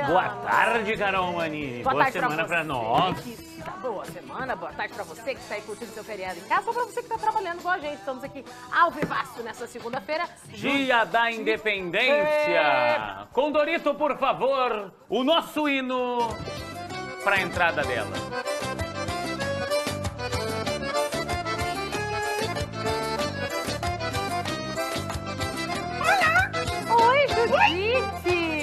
Boa tarde, Carol Manini. Boa tarde semana pra nós. Boa semana, boa tarde pra você que está aí curtindo seu feriado em casa ou pra você que tá trabalhando com a gente. Estamos aqui ao vivaço nessa segunda-feira. Dia da Independência. Condorito, por favor, o nosso hino pra entrada dela. Oi, Judite!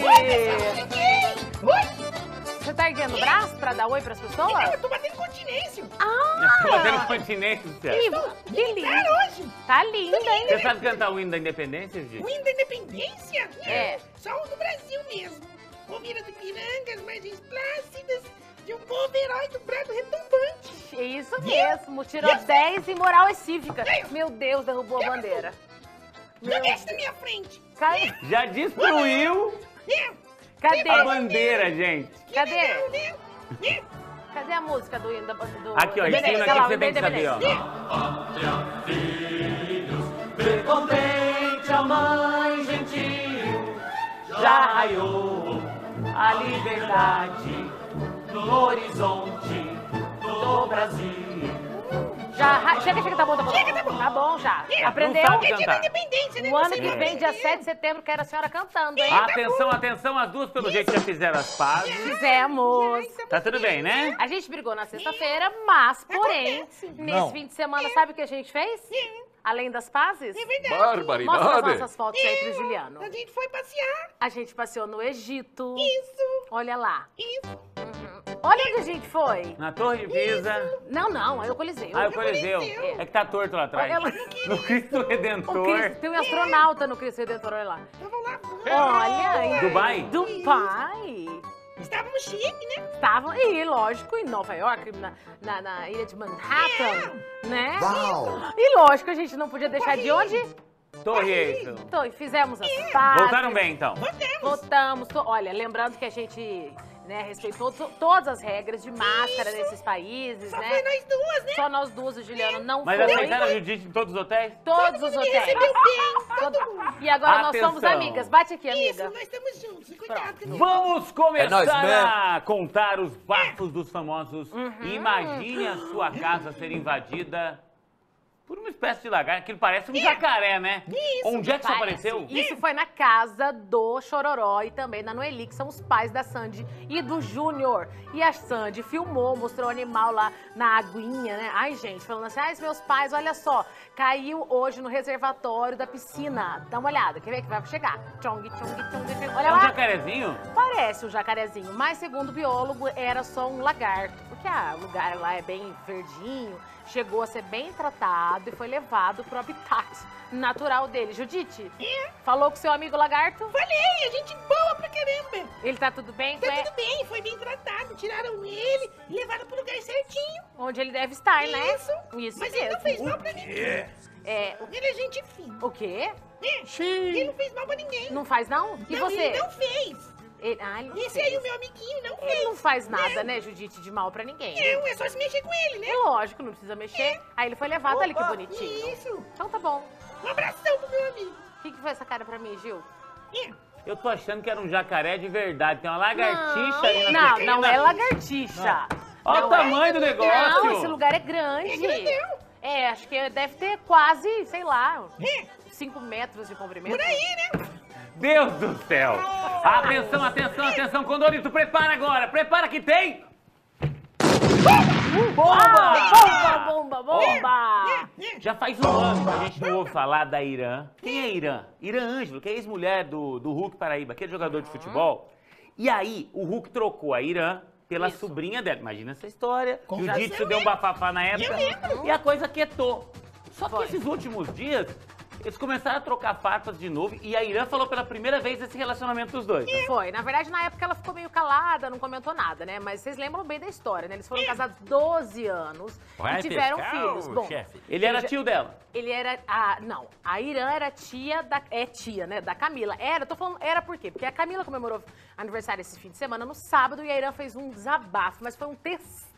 Oi! Você tá erguendo o braço pra dar oi pras pessoas? Não, eu tô batendo continência. Tô fazendo continência. Que lindo! hoje. Tá linda, hein? Você sabe cantar o hino da Independência, Judite? O hino da independência? É. Só o do Brasil mesmo. Ouvira do Ipiranga, as margens plácidas, de um povo herói do brado retumbante. É isso mesmo. Tirou 10 em moral e cívica. Meu Deus, derrubou a bandeira. Joga essa na minha frente. Já destruiu Cadê? a bandeira, gente. Cadê? Legal, né? Cadê a música do hino? Aqui, ó, ensina aqui que você tem que saber, ó. Vê contente a mãe gentil, já raiou a liberdade no horizonte do Brasil. Chega, tá bom. Tá bom já. Aprendeu? Não sabe É dia da cantar. independência, né? O ano Você que não vem, dia aprendeu. 7 de setembro, quero a senhora cantando, hein? Atenção, atenção, as duas pelo jeito já fizeram as pazes. Fizemos. Tá tudo bem, né? A gente brigou na sexta-feira, mas, porém, Acontece. nesse fim de semana, sabe o que a gente fez? Além das pazes? É verdade. Mostra as nossas fotos aí pro Juliano. A gente foi passear. A gente passeou no Egito. Isso, Olha lá. isso. Olha onde a gente foi. Na Torre de Pisa. Não, aí o Coliseu. Ah, o Coliseu. Coliseu. É que tá torto lá atrás. Olha lá. No Cristo O Redentor. Cristo, tem um astronauta no Cristo Redentor, olha lá. Tava lá. Olha, Dubai? Dubai. Estávamos chique, né? Estavam, e lógico, em Nova York, na ilha de Manhattan, né? Uau! E lógico, a gente não podia deixar de onde? Torre Eiffel. Então, e fizemos as pazes. Voltaram bem, então. Votamos. Olha, lembrando que a gente, né, respeitou todas as regras de máscara nesses países, Só né? foi nós duas, né? Só nós duas, o Juliano não Mas foi. aceitaram a Judite em todos os hotéis? Todos os Me hotéis. recebeu bem, todo mundo. E agora nós Atenção. somos amigas. Bate aqui, Isso, amiga. nós estamos juntos. Cuidado, né? Vamos começar nóis, man. a contar os bafos dos famosos. Imagine a sua casa ser invadida por uma espécie de lagarto. Aquilo parece um jacaré, né? Isso, Onde é que isso Parece. apareceu? Isso foi na casa do Chororó e também da Noeli, que são os pais da Sandy e do Júnior. E a Sandy filmou, mostrou o animal lá na aguinha, né? Ai, gente, falando assim, meus pais, olha só, caiu hoje no reservatório da piscina. Dá uma olhada, quer ver que vai chegar? Tchong, tchong, tchong, tchong. Olha É um lá. jacarezinho? Parece um jacarezinho, mas segundo o biólogo era só um lagarto, porque o lugar lá é bem verdinho, chegou a ser bem tratado e foi levado pro habitat natural dele. Judite, falou com seu amigo lagarto? Falei, a gente boa pra caramba. Ele tá tudo bem? Tá tudo bem, foi bem tratado. Tiraram ele e levaram pro lugar certinho. Onde ele deve estar, né? Isso. Mas mesmo. ele não fez mal pra ninguém. É, Ele é gente fina. o quê? Ele não fez mal pra ninguém. Não faz não? E Não, você? ele não fez. Ele não Esse fez. aí, o meu amiguinho, não fez. Ele não faz nada, né, Judite, de mal pra ninguém. Não, é só se mexer com ele, né? É lógico, não precisa mexer. Aí ele foi levado ali, que bonitinho. Isso. Então tá bom. Um abração pro meu amigo. O que foi essa cara pra mim, Gil? Eu tô achando que era um jacaré de verdade. Tem uma lagartixa aí na Não, piscina. não é lagartixa. Olha o tamanho do negócio. Não, esse lugar é grande. É grandão. É, acho que deve ter quase, sei lá, 5 metros de comprimento. Por aí, né? Deus do céu. Atenção, atenção, atenção. Condorito, prepara agora. Prepara que tem... Bomba! Bomba! Já faz um ano que a gente não ouve falar da Irã. Quem é Irã? Irã Ângelo, que é ex-mulher do Hulk Paraíba, aquele jogador de futebol. E aí, o Hulk trocou a Irã pela Isso. sobrinha dela. Imagina essa história. O Já Jiu-Jitsu sei. deu um bafafá na época. Eu lembro. E a coisa quietou. Só que Foi. esses últimos dias, eles começaram a trocar farpas de novo. E a Irã falou pela primeira vez esse relacionamento dos dois. Foi. Na verdade, na época ela ficou meio calada, não comentou nada, né? Mas vocês lembram bem da história, né? Eles foram casados 12 anos e tiveram filhos. Bom, Ele era tio dela. ele era. Não, a Irã era tia da. É tia, né? Da Camila. Tô falando, era por quê? Porque a Camila comemorou aniversário esse fim de semana no sábado e a Irã fez um desabafo, mas foi um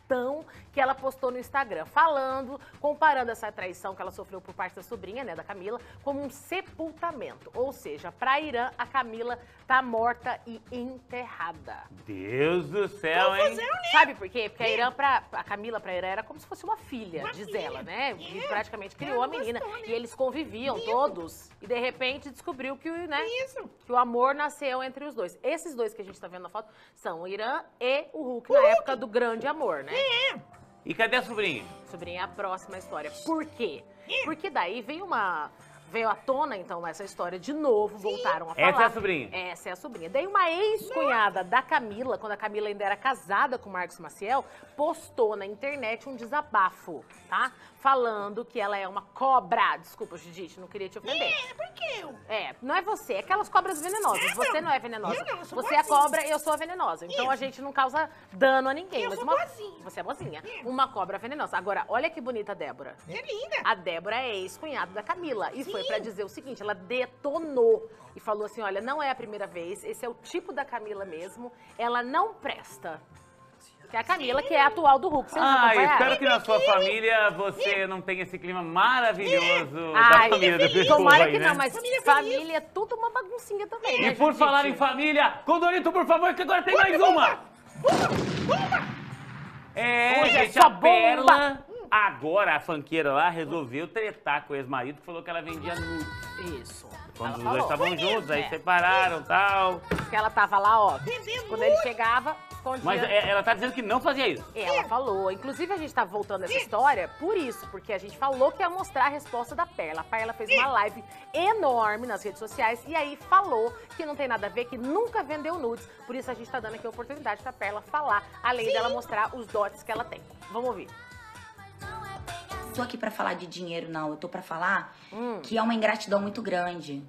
cartão que ela postou no Instagram, comparando essa traição que ela sofreu por parte da sobrinha, né, da Camila, como um sepultamento. Ou seja, pra Irã, a Camila tá morta e enterrada. Deus do céu, hein? Sabe por quê? Porque a Camila pra Irã era como se fosse uma filha, diz ela, né? E praticamente criou a menina. E eles conviviam todos. E de repente descobriu que, né, que o amor nasceu entre os dois. Esses dois que a gente tá vendo na foto são o Irã e o Hulk, na época do grande amor, né? E cadê a sobrinha? Sobrinha é a próxima história. Por quê? Porque daí veio à tona, então, essa história de novo, voltaram a falar. Essa é a sobrinha? Essa é a sobrinha. Daí uma ex-cunhada da Camila, quando a Camila ainda era casada com o Marcos Maciel, postou na internet um desabafo, tá? Falando que ela é uma cobra. Desculpa, Judite, não queria te ofender. Por quê? Não é você, é aquelas cobras venenosas. Você não é venenosa. Eu não, eu sou você é a boazinha. cobra e eu sou a venenosa. Então a gente não causa dano a ninguém. Eu mas sou uma... boazinha. Você é boazinha. Uma cobra venenosa. Agora, olha que bonita a Débora. É linda. A Débora é ex-cunhada da Camila. E foi pra dizer o seguinte, ela detonou. E falou assim, olha, não é a primeira vez, esse é o tipo da Camila mesmo. Ela não presta. Que é a Camila, que é a atual do Hulk. Vocês Espero que na sua família você não tenha esse clima maravilhoso da Ai, família do povo tomara aí, que né? não, mas família é tudo uma baguncinha também, né, E por Judite? falar em família, Condorito, por favor, que agora tem mais uma! Hoje é gente, só a Perla, agora a funkeira lá, resolveu tretar com o ex-marido, que falou que ela vendia nudes. Isso. Quando Ela os dois falou. estavam juntos, aí É. separaram e tal. Porque ela tava lá, ó, quando ele chegava, escondia. Mas ela tá dizendo que não fazia isso. Ela falou. Inclusive, a gente tá voltando essa história por isso, porque a gente falou que ia mostrar a resposta da Perla. A Perla fez uma live enorme nas redes sociais e aí falou que não tem nada a ver, que nunca vendeu nudes. Por isso a gente tá dando aqui a oportunidade pra Perla falar, além dela mostrar os dotes que ela tem. Vamos ouvir. Tô aqui pra falar de dinheiro, não. Eu tô pra falar que é uma ingratidão muito grande.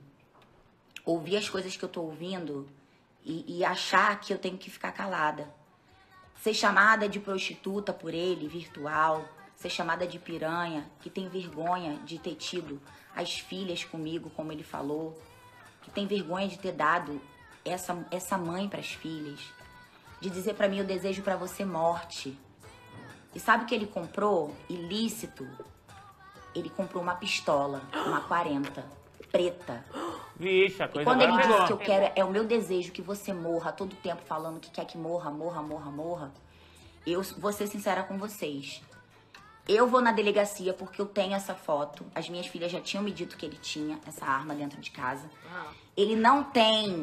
Ouvir as coisas que eu tô ouvindo e achar que eu tenho que ficar calada. Ser chamada de prostituta por ele, virtual. Ser chamada de piranha, que tem vergonha de ter tido as filhas comigo, como ele falou. Que tem vergonha de ter dado essa mãe pras filhas. De dizer pra mim, eu desejo pra você morte. E sabe o que ele comprou? Ilícito. Ele comprou uma pistola, uma 40, preta. Vixe, a coisa Quando ele agora disse pegou. que eu quero, é o meu desejo que você morra todo tempo falando que quer que morra, morra, morra, morra. Eu vou ser sincera com vocês. Eu vou na delegacia porque eu tenho essa foto. As minhas filhas já tinham me dito que ele tinha essa arma dentro de casa. Ele não tem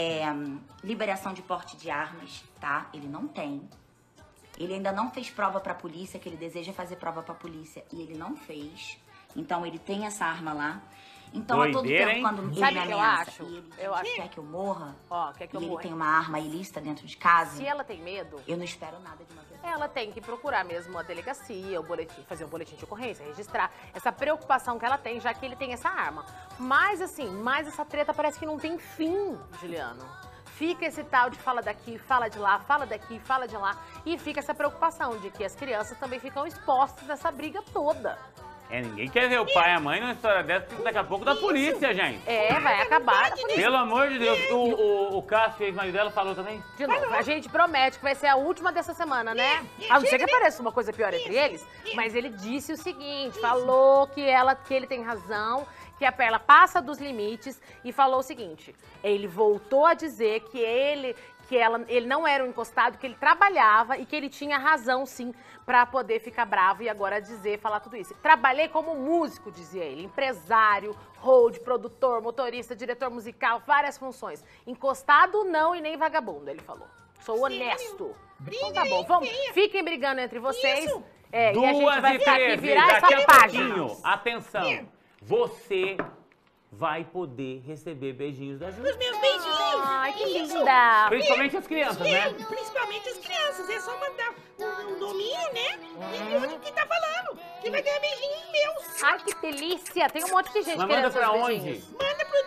liberação de porte de armas, tá? Ele não tem. Ele ainda não fez prova pra polícia, que ele deseja fazer prova pra polícia, e ele não fez. Então, ele tem essa arma lá. Então, a todo Doideira, tempo, hein? quando ele Sabe me o que eu ameaça acho? e ele Eu acho- quer que eu morra, Ó, quer que eu e ele morra? tem uma arma ilícita dentro de casa, Se ela tem medo, eu não espero nada de uma pessoa. ela tem que procurar mesmo a delegacia, o boletim, fazer um boletim de ocorrência, registrar essa preocupação que ela tem, já que ele tem essa arma. Mas assim, essa treta parece que não tem fim, Juliano. Fica esse tal de fala daqui, fala de lá, fala daqui, fala de lá. E fica essa preocupação de que as crianças também ficam expostas nessa briga toda. Ninguém quer ver o pai e a mãe numa história dessa, porque daqui a pouco da polícia, gente. Vai acabar. Pelo amor de Deus, o Cássio, ex-marido dela, falou também. De novo, a gente promete que vai ser a última dessa semana, né? A não ser que apareça uma coisa pior entre eles. Mas ele disse o seguinte, falou que ele tem razão, que a Perla passa dos limites e falou o seguinte, ele voltou a dizer que ele não era um encostado, que ele trabalhava e que ele tinha razão, sim, pra poder ficar bravo e agora falar tudo isso. Trabalhei como músico, dizia ele, empresário, hold, produtor, motorista, diretor musical, várias funções. Encostado não e nem vagabundo, ele falou. Sou honesto. Então tá bom, vamos, fiquem brigando entre vocês. Isso. E a gente vai ficar aqui, 2h13, virar daqui essa a página. pouquinho, atenção, você vai poder receber beijinhos da Júlia. Os meus beijinhos. Ai, que linda. Principalmente as crianças, né? Principalmente as crianças. É só mandar um nominho, né? E o que tá falando. Que vai ganhar beijinhos meus. Ai, que delícia. Tem um monte de gente Mas querendo manda pra seus onde? beijinhos. Manda pro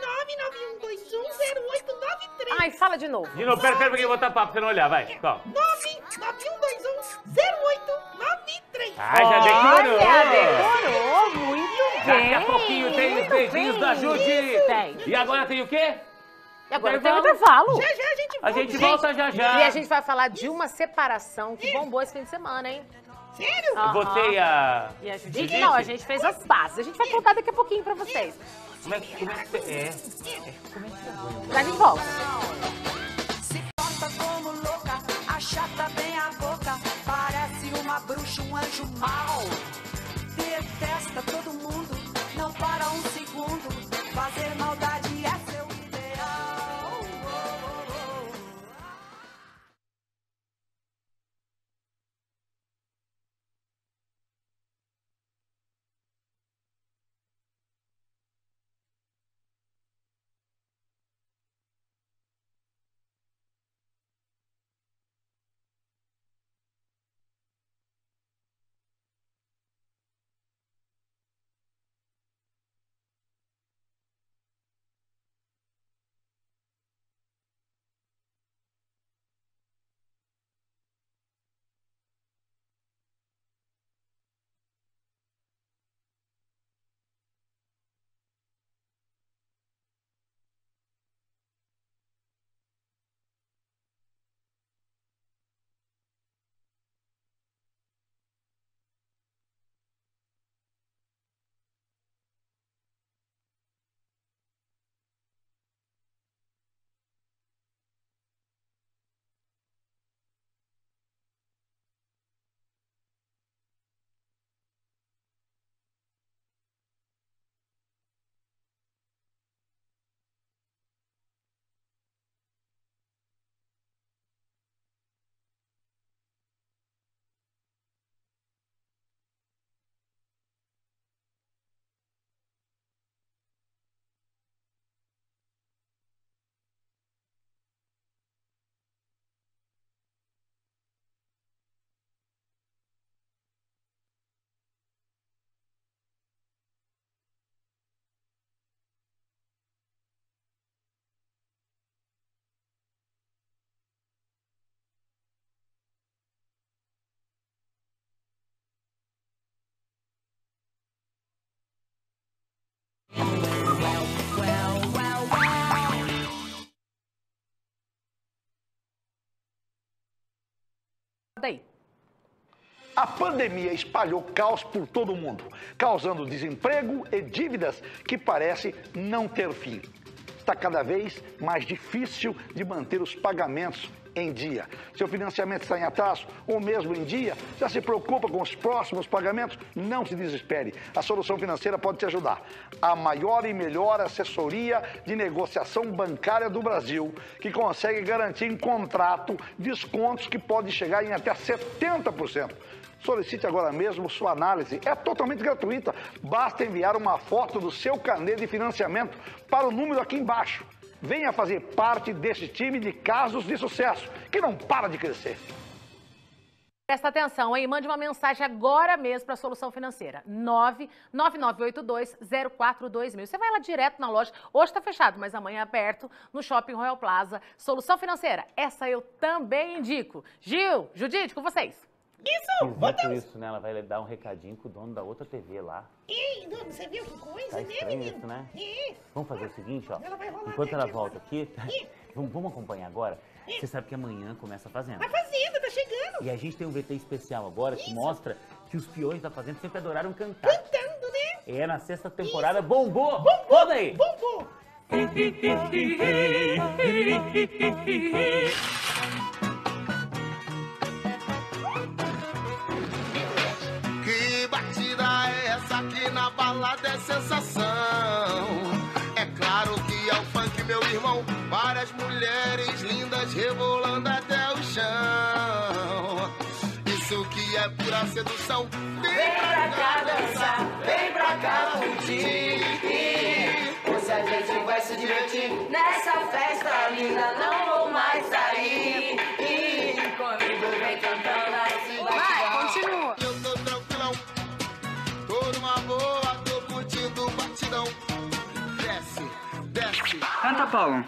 991210893. Ai, fala de novo. De novo, pera, porque eu vou tapar pra você não olhar, vai. Ó. 991210893. Já decorou. Olha, decorou. Muito bem. Daqui a pouquinho tem os muito beijinhos bem. da Judy. Tem. E agora tem o quê? E agora tem o intervalo. Já a gente A gente volta já já. E a gente vai falar de uma separação que bombou esse fim de semana, hein? Sério? Você e a... E a Judite? Não, a gente fez as pazes. A gente vai contar daqui a pouquinho pra vocês. Como é que você... É. A gente volta. Se porta como louca, achata bem a boca, parece uma bruxa, um anjo mau. Detesta todo mundo, não para um segundo, fazer maldade é seu ideal. Daí. A pandemia espalhou caos por todo o mundo, causando desemprego e dívidas que parecem não ter fim. Está cada vez mais difícil de manter os pagamentos em dia. Seu financiamento está em atraso ou mesmo em dia? Já se preocupa com os próximos pagamentos? Não se desespere. A Solução Financeira pode te ajudar. A maior e melhor assessoria de negociação bancária do Brasil, que consegue garantir em contrato descontos que podem chegar em até 70%. Solicite agora mesmo sua análise. É totalmente gratuita. Basta enviar uma foto do seu carnê de financiamento para o número aqui embaixo. Venha fazer parte desse time de casos de sucesso, que não para de crescer. Presta atenção, hein? Mande uma mensagem agora mesmo para a Solução Financeira. 99982-042000. Você vai lá direto na loja. Hoje está fechado, mas amanhã é aberto no Shopping Royal Plaza. Solução Financeira, essa eu também indico. Gil, Judite, com vocês. Isso, Enquanto isso, né, ela vai dar um recadinho com o dono da outra TV lá. Ei, Dono, você viu que coisa, Tá né, estranho menino? isso, né? É. Vamos fazer o seguinte, ó. Ela vai rolar Enquanto ela até volta aqui, Ih. vamos acompanhar agora. Você sabe que amanhã começa a Fazenda. A Fazenda tá chegando. E a gente tem um VT especial agora que mostra que os peões da Fazenda sempre adoraram cantar. Cantando, né? É, na sexta temporada bombou! Roda aí! Bombou. Que batida é essa aqui na balada é sensação? É claro que é o funk, meu irmão. Várias mulheres lindas rebolando até o chão. Isso que é pura sedução. Vem pra cá dançar, vem pra cá curtir. Hoje a gente vai se divertir. Nessa festa linda não vou mais sair. Comigo vem cantando assim. Vai, continua. Eu tô tranquilão, tô numa boa, tô curtindo o batidão. Desce, desce. Canta, Paulo.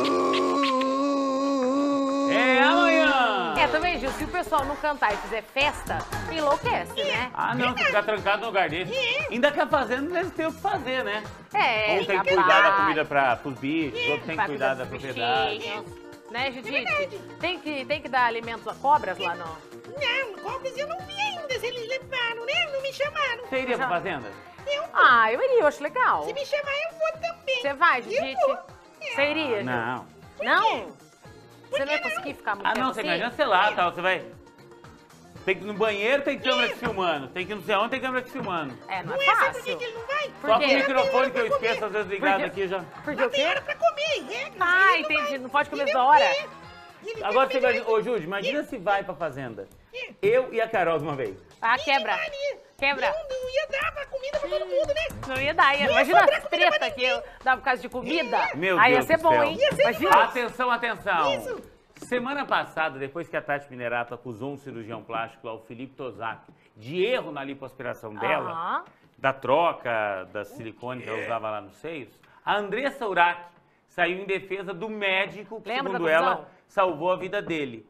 É amanhã! É, também, Gil, se o pessoal não cantar e fizer festa, enlouquece, né? Ah, não, se ficar trancado no lugar dele. Ainda que a Fazenda eles têm o que fazer, né? É, Um tem que capaz. cuidar da comida pros bichos, outro tem que Vai cuidar cuidar da dos propriedade. bichinhos. Né, Judite? verdade. Tem que dar alimentos a cobras lá no... Não, cobras eu não vi ainda se eles levaram, né? Não me chamaram. Você iria pra fazenda? Eu vou. Ah, eu iria, eu acho legal. Se me chamar, eu vou também. Você vai, Eu Judite? vou. Você iria, Ju? Não. Não? Você não ia conseguir ficar muito Ah, tempo não, você assim? imagina, sei lá, tal, você vai... Tem que ir no banheiro, tem câmera te filmando. Tem que ir no sei onde, tem câmera te filmando. É, não Não é é, sabe por que fácil. que ele não vai? Por Só quê? com o microfone que eu Pra comer. esqueço, às vezes, ligado Por quê? aqui já. Porque o Não tem hora quê? pra comer, regras. Ah, ele não entendi. vai. Não pode comer Ele toda hora. Ele Agora tem você que vai... Ô, Júlio, imagina se vai pra fazenda. É. Eu e a Carol de uma vez. Ah, Ixi, quebra. Maria. Quebra. Não ia dar pra comida pra todo mundo, né? Não ia dar. Imagina as tretas que eu dava por causa de comida. Meu Aí ia Deus ser do bom, céu. hein? Ia ser Imagina. Atenção, atenção. Isso. Semana passada, depois que a Tati Minerato acusou um cirurgião plástico, lá, o Felipe Tozak, de erro na lipoaspiração dela, Aham. da troca da silicone que ela usava lá nos seios, a Andressa Urach saiu em defesa do médico que, Lembra da segundo ela, confusão? salvou a vida dele.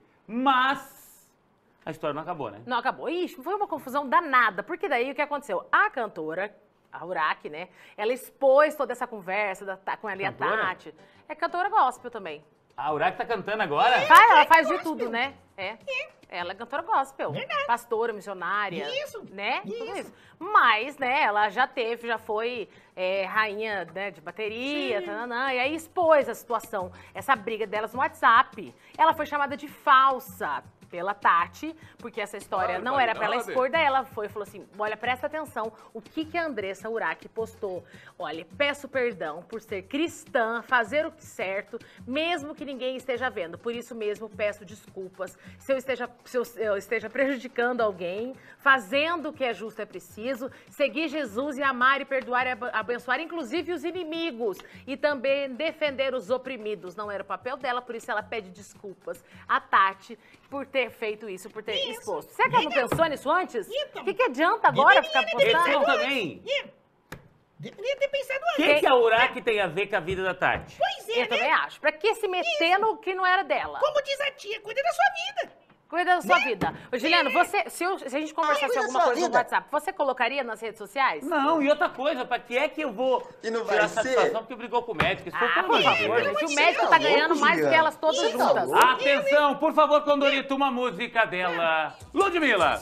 Mas a história não acabou, né? Não, acabou. Ixi, foi uma confusão danada. Porque daí o que aconteceu? A cantora, a Urach, né? Ela expôs toda essa conversa com ela e a Cantora? Tati. É cantora gospel também. A Urach tá cantando agora? Ela faz de tudo, né? É. Ela é cantora gospel. Verdade. Pastora, missionária. Isso. Né? Tudo Isso. isso. Mas, né, ela já foi rainha, né, de bateria, tananã, e aí expôs a situação, essa briga delas no WhatsApp. Ela foi chamada de falsa pela Tati, porque essa história não era pra ela expor, daí ela foi e falou assim, olha, presta atenção, o que a Andressa Urach postou? Olha, peço perdão por ser cristã, fazer o certo, mesmo que ninguém esteja vendo, por isso mesmo peço desculpas, se eu esteja prejudicando alguém, fazendo o que é justo é preciso, seguir Jesus e amar e perdoar e abençoar, inclusive os inimigos, e também defender os oprimidos, não era o papel dela, por isso ela pede desculpas a Tati por ter feito isso, por ter exposto. Será que ela não pensou nisso antes? Então. O que adianta agora ficar Eles postando? também. Deveria ter pensado O antes. que a Urach tem a ver com a vida da Tati? Pois é, Eu também né? acho. Pra que se meter no que não era dela? Como diz a tia, cuida da sua vida. Cuida da sua vida. Ô, Juliano, você, se a gente conversasse cuida da alguma sua coisa no vida. WhatsApp, você colocaria nas redes sociais? Não, e outra coisa, pra que é que eu vou E não tirar vai ser? satisfação porque brigou com o médico? Isso foi Ah, pelo por amor de favor, Deus. gente. O Você médico tá tá ganhando louco, mais que Juliano? elas todas Você tá juntas. louco? Atenção, por favor, Condorito, uma música dela. Ludmilla.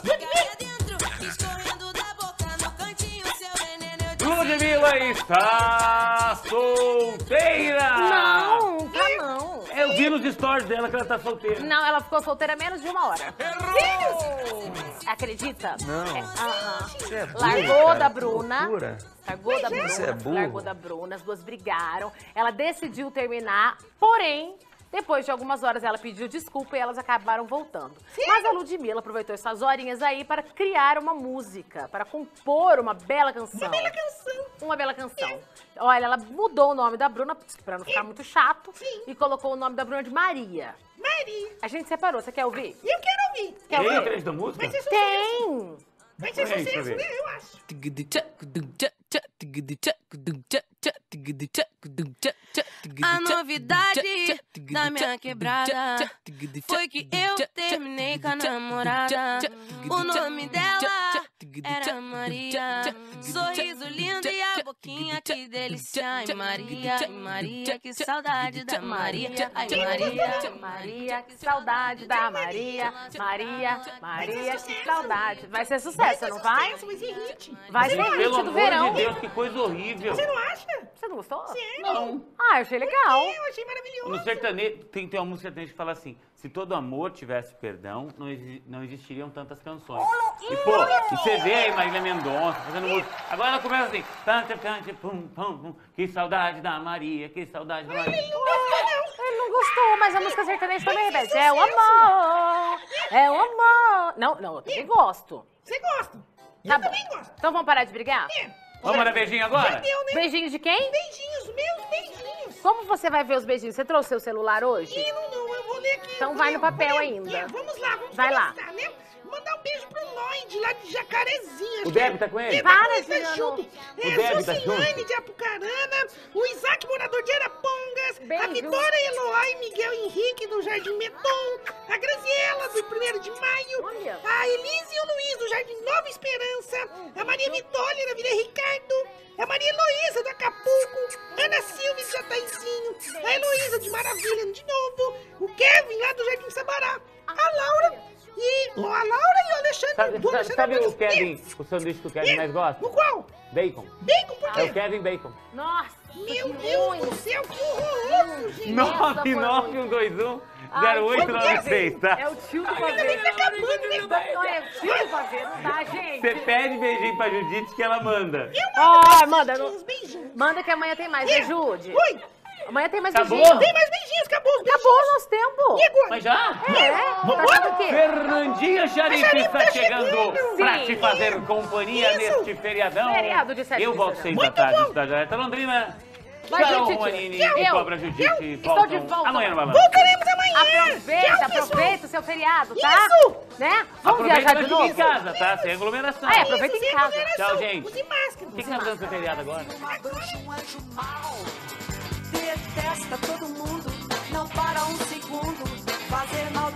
Ludmilla está solteira. Não, tá não. Eu vi nos stories dela que ela tá solteira. Não, ela ficou solteira menos de 1 hora. Acredita? Não. Aham. Você é burro, Largou cara, da que Bruna. loucura. Largou da Você é Bruna. burro. Largou da Bruna. As duas brigaram. Ela decidiu terminar, porém, depois de algumas horas ela pediu desculpa e elas acabaram voltando. Mas a Ludmilla aproveitou essas horinhas aí para criar uma música, para compor uma bela canção. Bela canção. Uma bela canção. Olha, ela mudou o nome da Bruna, pra não ficar muito chato, Sim. e colocou o nome da Bruna de Maria. Maria. A gente separou, você quer ouvir? Eu quero ouvir. Quer Tem ouvir? trecho da música? Vai ser sucesso. Tem! Vai ser Deixa eu sucesso, ver. né? Eu acho. A novidade da minha quebrada foi que eu terminei com a namorada. O nome dela era Maria. Sorriso lindo e a boquinha que delícia. Ai Maria, ai Maria, que saudade da Maria. Ai Maria, Maria, que saudade da Maria. Maria, Maria, que saudade. Vai ser sucesso, não vai? Vai ser hit. Vai ser Pelo hit do amor verão. de Deus, que coisa horrível. Você não acha? Você não gostou? Não. Ah, eu achei legal. Eu achei maravilhoso. No sertanejo, tem uma música sertaneja que fala assim, se todo amor tivesse perdão, não existiriam tantas canções. E, pô, e você vê aí Marília Mendonça fazendo música. Agora ela começa assim, cante, cante, pum, pum, pum, que saudade da Maria, que saudade da Maria. Ele não gostou, mas a música sertaneja também repete. É o amor, é o amor. Não, eu também gosto. Você gosta? Eu Tá bom. também gosto. Então vamos parar de brigar? Vamos dar beijinho agora? Deu, né? Beijinho de quem? Beijinhos, meus beijinhos. Como você vai ver os beijinhos? Você trouxe seu celular hoje? Não, eu vou ler aqui. Então eu vou vai ler, no papel vou ler. ainda. É, vamos lá, vamos Vai lá. começar, né? Mandar um beijo pro Lloyd, lá de Jacarezinho. O Deb tá com ele? Para, Ele tá Juliano. junto. O É, Deb tá Jocilane junto? de Apucarana, o Isaac, morador de Arapongas, a Beijo. Vitória Eloy, Miguel Henrique, do Jardim Meton, a Graziela, do 1º de Maio, Olha. a Elise e o Luiz, do Jardim Nova Esperança, a Maria Vitória, da Vila Ricardo, a Maria Heloísa, do Acapulco, Ana Silva, de Jataizinho, a Heloísa, de Maravilha, de novo, o Ó, a Laura e o Alexandre. Sabe o Kevin, o sanduíche que o Kevin mais gosta? O qual? Bacon. Bacon, por É o quê? Kevin Bacon. Nossa, Meu que Deus ruim. do céu, que horroroso, gente. 99121 Ai, 0896, tá? É o tio do Ainda bem pavê. que tá acabando o negócio. Não, é o tio do pavê, não dá, gente. Você pede beijinho pra Judite que ela manda. Ó, manda, Beijinhos, beijinhos. manda que amanhã tem mais, né, Jude? Oi, Amanhã tem mais Acabou? beijinho. tem mais beijinhos, acabou os beijinhos. Acabou o nosso tempo. E agora? Mas já? É, tá Vambora? achando o quê? Fernandinha Xarife Xarife está tá chegando chegando. pra Sim. te fazer companhia Isso. neste feriadão. Feriado de 7 Eu de volto setembro. 6 da tarde, bom. Cidade Alerta Londrina. Vai, Carol gente, Romanini eu e Cobra Judite estou de voltam volta. amanhã no Balanço. Voltaremos amanhã. Aproveita, Tchau, pessoal. aproveita o seu feriado, tá? Isso. Né? Vamos Aproveita viajar que de eu novo? fico em casa, tá? Sem aglomeração. Ah, é, aproveita em Sem casa. aglomeração. Tchau, gente. Use máscara. O que você tá fazendo no seu feriado agora? Uma bruxa, um anjo mau. Detesta todo mundo, não para um segundo. Fazer mal